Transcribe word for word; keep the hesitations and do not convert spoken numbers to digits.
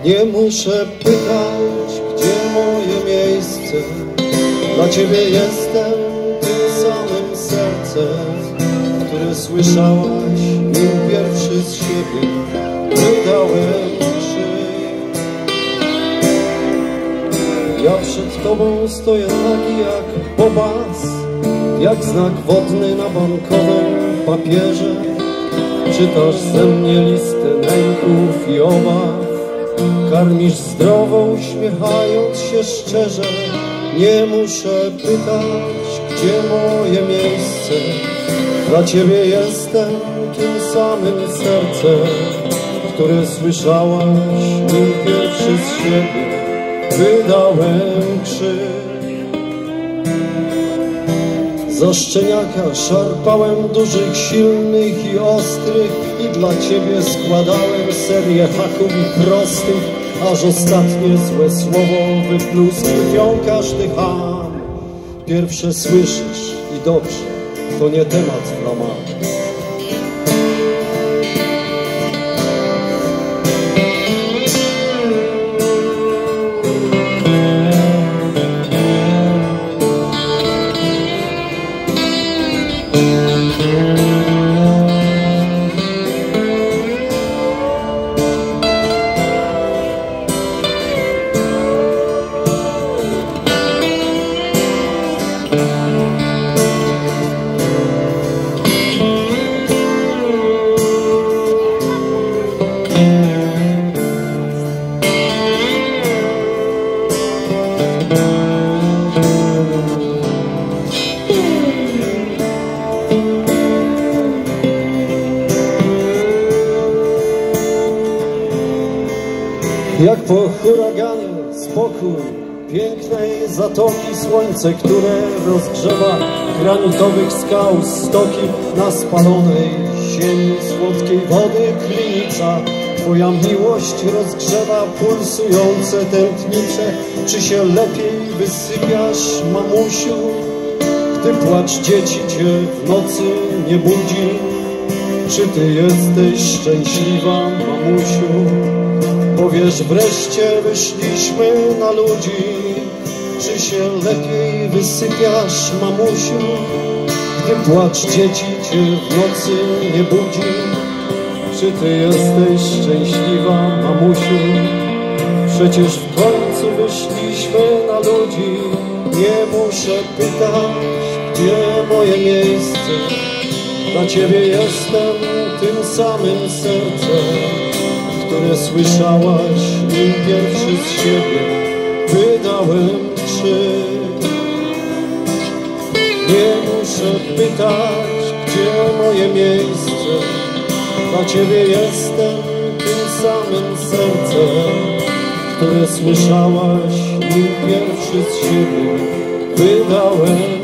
Nie muszę pytać, gdzie moje miejsce. Dla Ciebie jestem tym samym sercem, które słyszałaś, nim pierwszy z siebie wydałem krzyk. Ja przed Tobą stoję taki jak bobas, jak znak wodny na bankowym papierze. Czytasz ze mnie listę lęków i obaw, karmisz zdrowo, uśmiechając się szczerze. Nie muszę pytać, gdzie moje miejsce. Dla Ciebie jestem tym samym sercem, które słyszałaś, nim pierwszy z siebie wydałem krzyk. Za szczeniaka szarpałem dużych, silnych i ostrych i dla Ciebie składałem serię haków i prostych, aż ostatnie złe słowo wypluł z krwią każdy ham. Pierwsze słyszysz i dobrze, to nie temat flamany. Jak po huraganie spokój pięknej zatoki, słońce, które rozgrzewa granitowych skał stoki, na spalonej ziemi słodkiej wody klinica. Twoja miłość rozgrzewa pulsujące tętnice. Czy się lepiej wysypiasz, mamusiu, gdy płacz dzieci cię w nocy nie budzi? Czy ty jesteś szczęśliwa, mamusiu? Powiesz, wreszcie wyszliśmy na ludzi. Czy się lepiej wysypiasz, mamusiu, gdy płacz dzieci cię w nocy nie budzi? Czy ty jesteś szczęśliwa, mamusiu? Przecież w końcu wyszliśmy na ludzi. Nie muszę pytać, gdzie moje miejsce. Dla Ciebie jestem tym samym sercem, które słyszałaś, nim pierwszy z siebie wydałem krzyk. Nie muszę pytać, gdzie moje miejsce. Dla Ciebie jestem tym samym sercem, które słyszałaś, nim pierwszy z siebie wydałem